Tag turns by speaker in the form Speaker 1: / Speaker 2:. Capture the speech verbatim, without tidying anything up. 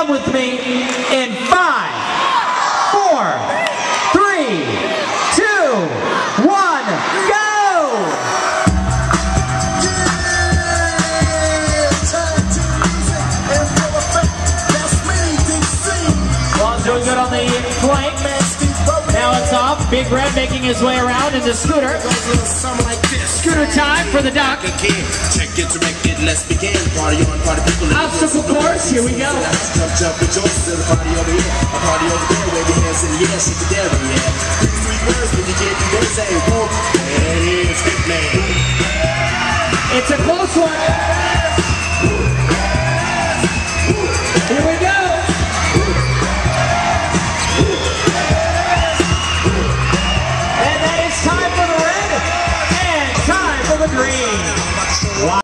Speaker 1: down with me in five, four, three, two, one, go! Ball's doing good on the flank. Now it's off. Big Red making his way around into Scooter. Scooter time for the duck. Obstacle course, here we go. It's a close one. Here we go. And that is time for the red and time for the green.